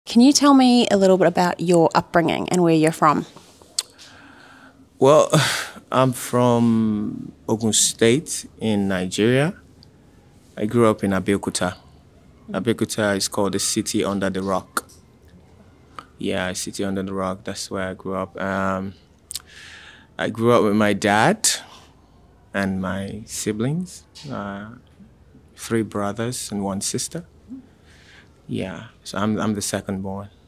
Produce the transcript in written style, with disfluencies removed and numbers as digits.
Can you tell me a little bit about your upbringing and where you're from? Well, I'm from Ogun State in Nigeria. I grew up in Abeokuta. Abeokuta is called the city under the rock. Yeah, city under the rock. That's where I grew up. I grew up with my dad and my siblings, three brothers and one sister. Yeah, so I'm the second born.